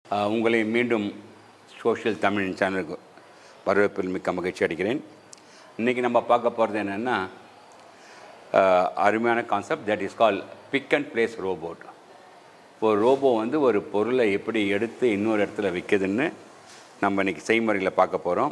உங்களை மீண்டும் சோஷியல் தமிழ் சேனலுக்கு வரவேற்பில் மிக்க மகிழ்ச்சி அடைகிறேன். இன்றைக்கி நம்ம பார்க்க போகிறது என்னென்னா அருமையான concept that is call pick and place robot. ஒரு ரோபோ வந்து ஒரு பொருளை எப்படி எடுத்து இன்னொரு இடத்துல விற்குதுன்னு நம்ம இன்றைக்கி செய்முறையில் பார்க்க போகிறோம்.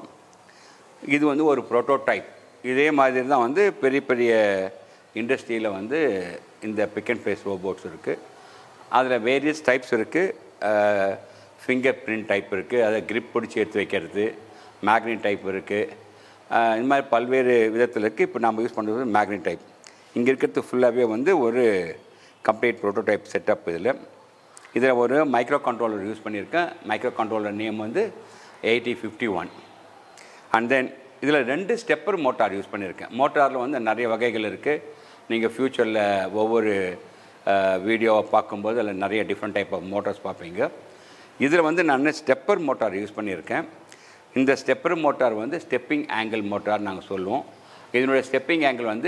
இது வந்து ஒரு ப்ரோட்டோடைப். இதே மாதிரி தான் வந்து பெரிய பெரிய இண்டஸ்ட்ரியில் வந்து இந்த பிக் அண்ட் பிளேஸ் ரோபோட்ஸ் இருக்குது. அதில் வேரியஸ் டைப்ஸ் இருக்குது. ஃபிங்கர் பிரிண்ட் டைப் இருக்குது, அதை கிரிப் பிடிச்சி எடுத்து வைக்கிறது. மேக்னெட் டைப் இருக்குது. இந்த மாதிரி பல்வேறு விதத்தில் இருக்குது. இப்போ நம்ம யூஸ் பண்ணுறது மேக்னெட் டைப். இங்கே இருக்கிறது ஃபுல்லாகவே வந்து ஒரு கம்ப்ளீட் ப்ரோட்டோடைப் செட்டப். இதில் ஒரு மைக்ரோ கண்ட்ரோலர் யூஸ் பண்ணியிருக்கேன். மைக்ரோ கண்ட்ரோலர் நேம் வந்து 8051. அண்ட் தென் இதில் 2 ஸ்டெப்பர் மோட்டார் யூஸ் பண்ணியிருக்கேன். மோட்டாரில் வந்து நிறைய வகைகள் இருக்குது. நீங்கள் ஃப்யூச்சரில் ஒவ்வொரு வீடியோவை பார்க்கும்போது அதில் நிறைய டிஃப்ரெண்ட் டைப் ஆஃப் மோட்டார்ஸ் பார்ப்பீங்க. இதில் வந்து நான் ஸ்டெப்பர் மோட்டார் யூஸ் பண்ணியிருக்கேன். இந்த ஸ்டெப்பர் மோட்டார் வந்து ஸ்டெப்பிங் ஆங்கிள் மோட்டார் நாங்கள் சொல்லுவோம். இதனுடைய ஸ்டெப்பிங் ஆங்கிள் வந்து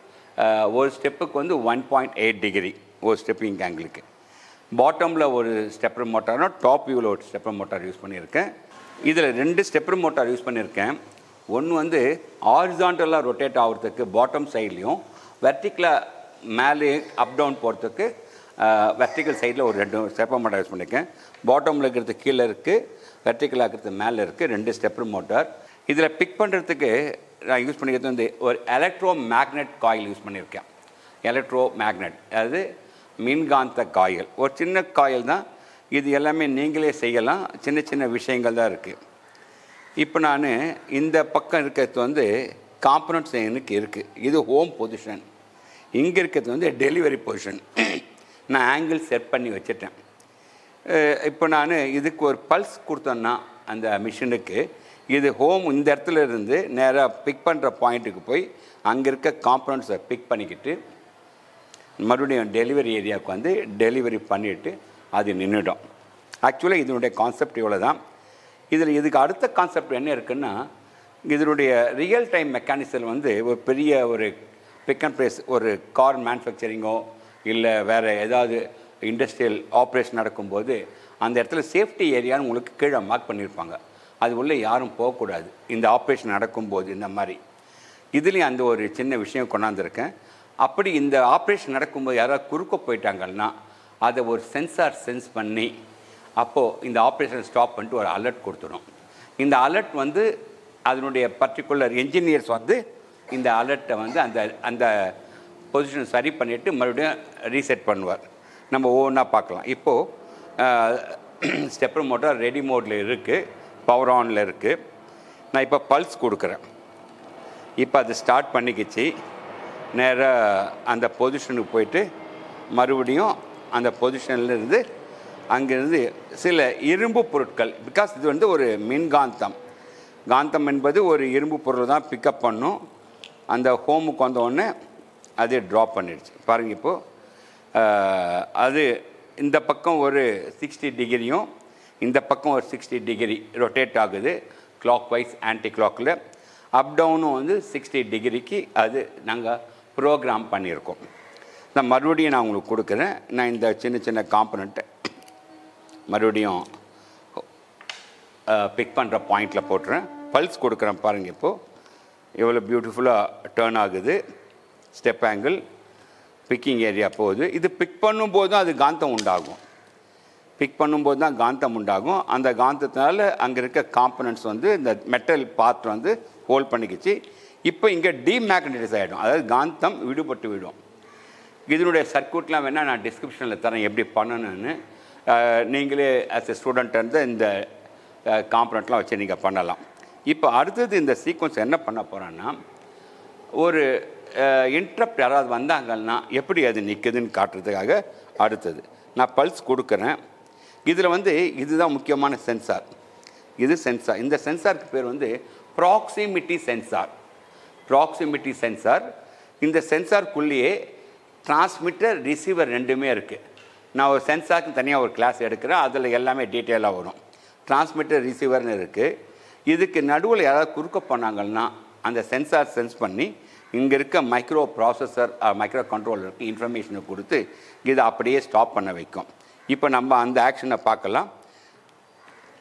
ஒரு ஸ்டெப்புக்கு வந்து 1.8 டிகிரி ஒரு ஸ்டெப்பிங் ஆங்கிளுக்கு. பாட்டமில் ஒரு ஸ்டெப்பர் மோட்டார்னா டாப் வியூவில் ஒரு ஸ்டெப்பர் மோட்டார் யூஸ் பண்ணியிருக்கேன். இதில் 2 ஸ்டெப்பர் மோட்டார் யூஸ் பண்ணியிருக்கேன். ஒன்று வந்து ஹாரிசான்டலாக ரொட்டேட் ஆகிறதுக்கு பாட்டம் சைட்லேயும், வெர்டிக்கலாக மேலே அப் டவுன் போகிறதுக்கு வெர்டிக்கல் சைடில் ஒரு 2 ஸ்டெப்பர் மோட்டார் யூஸ் பண்ணியிருக்கேன். பாட்டமில் இருக்கிறது கீழே இருக்குது, வெர்டிக்கலாக இருக்கிறது மேலே இருக்குது. 2 ஸ்டெப்பர் மோட்டார். இதில் பிக் பண்ணுறதுக்கு நான் யூஸ் பண்ணிக்கிறது வந்து ஒரு எலக்ட்ரோ மேக்னெட் காயில் யூஸ் பண்ணியிருக்கேன். எலக்ட்ரோ மேக்னெட், அதாவது மின்காந்த காயில். ஒரு சின்ன காயில் தான் இது. எல்லாமே நீங்களே செய்யலாம். சின்ன சின்ன விஷயங்கள் தான் இருக்குது. இப்போ நான் இந்த பக்கம் இருக்கிறது வந்து காம்பனன்ட்ஸ் எனக்கு இருக்குது. இது ஹோம் பொசிஷன். இங்கே இருக்கிறது வந்து டெலிவரி பொசிஷன். நான் ஆங்கிள் செட் பண்ணி வச்சுட்டேன். இப்போ நான் இதுக்கு ஒரு பல்ஸ் கொடுத்தேன்னா அந்த மிஷினுக்கு இது ஹோம் இந்த இடத்துல இருந்து நேராக பிக் பண்ணுற பாயிண்ட்டுக்கு போய் அங்கே இருக்க காம்பனன்ட்ஸை பிக் பண்ணிக்கிட்டு மறுபடியும் டெலிவரி ஏரியாவுக்கு வந்து டெலிவரி பண்ணிவிட்டு அது நின்றுடும். ஆக்சுவலாக இதனுடைய கான்செப்ட் இவ்வளோ தான். இதுக்கு அடுத்த கான்செப்ட் என்ன இருக்குன்னா, இதனுடைய ரியல் டைம் மெக்கானிசம் வந்து ஒரு பெரிய ஒரு பிக் அண்ட் பிளேஸ் ஒரு கார் மேனுஃபேக்சரிங்கோ இல்லை வேறு ஏதாவது இண்டஸ்ட்ரியல் ஆப்ரேஷன் நடக்கும்போது அந்த இடத்துல சேஃப்டி ஏரியான்னு உங்களுக்கு கீழே மார்க் பண்ணியிருப்பாங்க. அது உள்ளே யாரும் போகக்கூடாது இந்த ஆப்ரேஷன் நடக்கும்போது. இந்த மாதிரி இதுலேயும் அந்த ஒரு சின்ன விஷயம் கொண்டாந்துருக்கேன். அப்படி இந்த ஆப்ரேஷன் நடக்கும்போது யாராவது குறுக்க போயிட்டாங்கன்னா அதை ஒரு சென்சார் சென்ஸ் பண்ணி அப்போது இந்த ஆப்ரேஷன் ஸ்டாப் பண்ணிட்டு ஒரு அலர்ட் கொடுத்துடும். இந்த அலர்ட் வந்து அதனுடைய பர்டிகுலர் என்ஜினியர்ஸ் வந்து இந்த அலர்ட்டை வந்து அந்த அந்த பொசிஷன் சரி பண்ணிவிட்டு மறுபடியும் ரீசெட் பண்ணுவார். நம்ம ஒவ்வொன்றா பார்க்கலாம். இப்போது ஸ்டெப்பர் மோட்டார் ரெடி மோடில் இருக்குது, பவர் ஆனில் இருக்குது. நான் இப்போ பல்ஸ் கொடுக்குறேன். இப்போ அது ஸ்டார்ட் பண்ணிக்கிச்சு. நேராக அந்த பொசிஷனுக்கு போயிட்டு மறுபடியும் அந்த பொசிஷன்லேருந்து அங்கேருந்து சில இரும்பு பொருட்கள், பிகாஸ் இது வந்து ஒரு மின்காந்தம். காந்தம் என்பது ஒரு இரும்பு பொருள் தான் பிக்கப் பண்ணும். அந்த ஹோமுக்கு வந்தோடனே அது ட்ராப் பண்ணிடுச்சு. பாருங்கள், இப்போது அது இந்த பக்கம் ஒரு 60 டிகிரியும் இந்த பக்கம் ஒரு 60 டிகிரி ரொட்டேட் ஆகுது. கிளாக் வைஸ் ஆன்டி கிளாக்கில் அப் டவுனும் வந்து 60 டிகிரிக்கு அது நாங்கள் ப்ரோக்ராம் பண்ணியிருக்கோம். நான் மறுபடியும் நான் உங்களுக்கு கொடுக்குறேன். நான் இந்த சின்ன சின்ன காம்பனண்ட்டை மறுபடியும் பிக் பண்ணுற பாயிண்டில் போட்டுறேன். பல்ஸ் கொடுக்குறேன். பாருங்கள், இப்போது எவ்வளோ பியூட்டிஃபுல்லாக டேர்ன் ஆகுது. ஸ்டெப் ஆங்கிள் பிக்கிங் ஏரியா போகுது. இது பிக் பண்ணும்போது தான் அது காந்தம் உண்டாகும். பிக் பண்ணும்போது தான் காந்தம் உண்டாகும். அந்த காந்தத்தினால அங்கே இருக்க காம்பனன்ட்ஸ் வந்து இந்த மெட்டல் பார்ட் வந்து ஹோல்ட் பண்ணிக்கிச்சு. இப்போ இங்கே டீமேக்னடைஸ் ஆகிடும். அதாவது காந்தம் விடுபட்டு விடும். இதனுடைய சர்க்யூட்லாம் வேணால் நான் டிஸ்கிரிப்ஷனில் தரேன் எப்படி பண்ணணும்னு. நீங்களே ஆஸ் எ ஸ்டூடெண்ட் வந்து இந்த காம்பனண்ட்லாம் வச்சு நீங்கள் பண்ணலாம். இப்போ அடுத்தது இந்த சீக்வன்ஸ் என்ன பண்ண போகிறேன்னா, ஒரு இன்ட்ரப்ட் யாராவது வந்தாங்கன்னா எப்படி அது நிற்குதுன்னு காட்டுறதுக்காக அடுத்தது நான் பல்ஸ் கொடுக்குறேன். இதில் வந்து இதுதான் முக்கியமான சென்சார். இது சென்சார். இந்த சென்சாருக்கு பேர் வந்து ப்ராக்சிமிட்டி சென்சார். Proximity sensor. இந்த சென்சாருக்குள்ளேயே டிரான்ஸ்மிட்டர் ரிசீவர் 2மே இருக்குது. நான் ஒரு சென்சாருக்கு தனியாக ஒரு கிளாஸ் எடுக்கிறேன். அதில் எல்லாமே டீட்டெயிலாக வரும். டிரான்ஸ்மிட்டர் ரிசீவர்னு இருக்குது. இதுக்கு நடுவில் யாராவது குறுக்க போனாங்கன்னா அந்த சென்சார் சென்ஸ் பண்ணி இங்கே இருக்க மைக்ரோ ப்ராசஸர் மைக்ரோ கண்ட்ரோலருக்கு இன்ஃபர்மேஷனை கொடுத்து இதை அப்படியே ஸ்டாப் பண்ண வைக்கும். இப்போ நம்ம அந்த ஆக்ஷனை பார்க்கலாம்.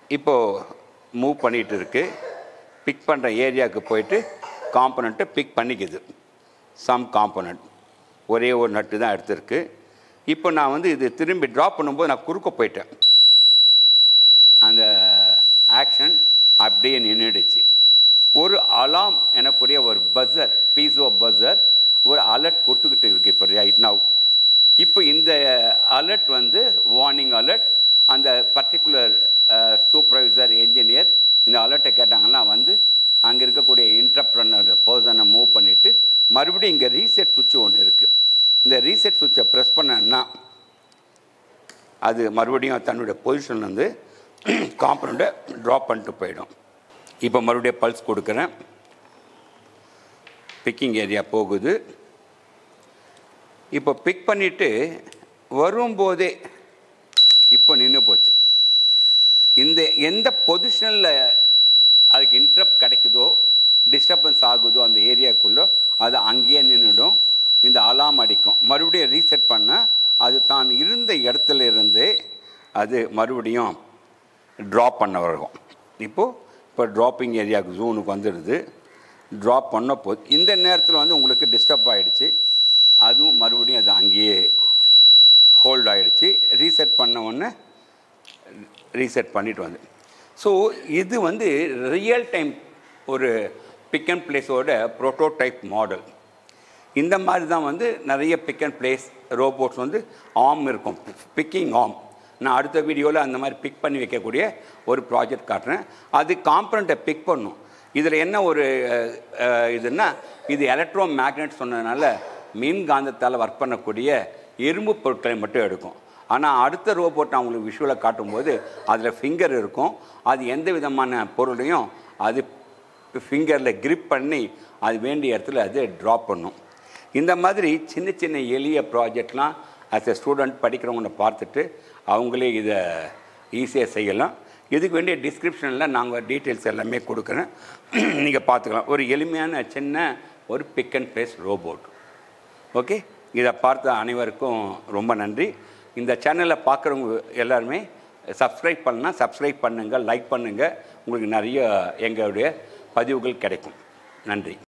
இப்போது மூவ் பண்ணிகிட்டு இருக்குது. பிக் பண்ணுற ஏரியாவுக்கு போயிட்டு காம்பனண்ட்டை பிக் பண்ணிக்குது. சம் காம்பனண்ட் ஒரே ஒரு நட்டு தான் எடுத்திருக்கு. இப்போ நான் வந்து இது திரும்பி ட்ராப் பண்ணும்போது நான் குறுக்க போயிட்டேன். அந்த ஆக்ஷன் அப்படியே நின்றுடுச்சு. ஒரு அலாம் எனக்குரிய ஒரு பஸ்ஸர், பீஸோ பஸ்ஸர் ஒரு அலர்ட் கொடுத்துக்கிட்டு இருக்கு இப்போ ரைட் நவ். இப்போ இந்த அலர்ட் வந்து வார்னிங் அலர்ட். அந்த பர்டிகுலர் சூப்பர்வைசர் என்ஜினியர் இந்த அலர்ட்டை கேட்டாங்கன்னா வந்து அங்கே இருக்கக்கூடிய இன்டர்ப்ரனர் பர்சனை மூவ் பண்ணிவிட்டு மறுபடியும் இங்கே ரீசெட் சுவிட்ச் ஒன்று இருக்குது. இந்த ரீசெட் சுவிட்சை ப்ரெஸ் பண்ணா அது மறுபடியும் தன்னுடைய பொசிஷன் வந்து காம்பனண்ட்டை ட்ராப் பண்ணிட்டு போயிடும். இப்போ மறுபடியும் பல்ஸ் கொடுக்குறேன். பிக்கிங் ஏரியா போகுது. இப்போ பிக் பண்ணிவிட்டு வரும்போதே இப்போ நின்று போச்சு. இந்த எந்த பொசிஷனில் அதுக்கு இன்ட்ரப்ட் கிடைக்குதோ, டிஸ்டர்பன்ஸ் ஆகுதோ அந்த ஏரியாவுக்குள்ளே, அது அங்கேயே நின்றுடும். இந்த அலாம் அடிக்கும். மறுபடியும் ரீசெட் பண்ணால் அது தான் இருந்த இடத்துல இருந்து அது மறுபடியும் ட்ராப் பண்ண வரும். இப்போ ட்ராப்பிங் ஏரியாவுக்கு ஜூனுக்கு வந்துடுது. ட்ராப் பண்ண போது இந்த நேரத்தில் வந்து உங்களுக்கு டிஸ்டர்ப் ஆகிடுச்சு. அதுவும் மறுபடியும் அது அங்கேயே ஹோல்ட் ஆகிடுச்சு. ரீசெட் பண்ண உடனே ரீசெட் பண்ணிட்டு வந்து. ஸோ இது வந்து ரியல் டைம் ஒரு பிக் அண்ட் பிளேஸோட ப்ரோட்டோடைப் மாடல். இந்த மாதிரி தான் வந்து நிறைய பிக் அண்ட் பிளேஸ் ரோபோட்ஸ் வந்து ஆர்ம் இருக்கும், பிக்கிங் ஆர்ம். நான் அடுத்த வீடியோவில் அந்த மாதிரி பிக் பண்ணி வைக்கக்கூடிய ஒரு ப்ராஜெக்ட் காட்டுறேன். அது காம்பனண்ட்டை பிக் பண்ணும். இதில் என்ன ஒரு இதுன்னா, இது எலக்ட்ரோ மேக்னெட் சொன்னதுனால மின்காந்தத்தால் ஒர்க் பண்ணக்கூடிய இரும்பு பொருட்களை மட்டும் எடுக்கும். ஆனால் அடுத்த ரோபோட் நான் உங்களுக்கு விஷுவலை காட்டும்போது அதில் ஃபிங்கர் இருக்கும். அது எந்த விதமான பொருளையும் அது ஃபிங்கரில் கிரிப் பண்ணி அது வேண்டிய இடத்துல அது ட்ராப் பண்ணும். இந்த மாதிரி சின்ன சின்ன எளிய ப்ராஜெக்ட்லாம் ஆஸ் எ ஸ்டூடெண்ட் படிக்கிறவங்கள பார்த்துட்டு அவங்களே இதை ஈஸியாக செய்யலாம். இதுக்கு வேண்டிய டிஸ்கிரிப்ஷனில் நாங்கள் டீட்டெயில்ஸ் எல்லாமே கொடுக்குறேன், நீங்கள் பார்த்துக்கலாம். ஒரு எளிமையான சின்ன ஒரு pick and place robot. Okay, இதை பார்த்த அனைவருக்கும் ரொம்ப நன்றி. இந்த சேனலை பார்க்குறவங்க எல்லாருமே சப்ஸ்கிரைப் பண்ணால் சப்ஸ்கிரைப் பண்ணுங்கள், லைக் பண்ணுங்கள். உங்களுக்கு நிறைய எங்களுடைய பதிவுகள் கிடைக்கும். நன்றி.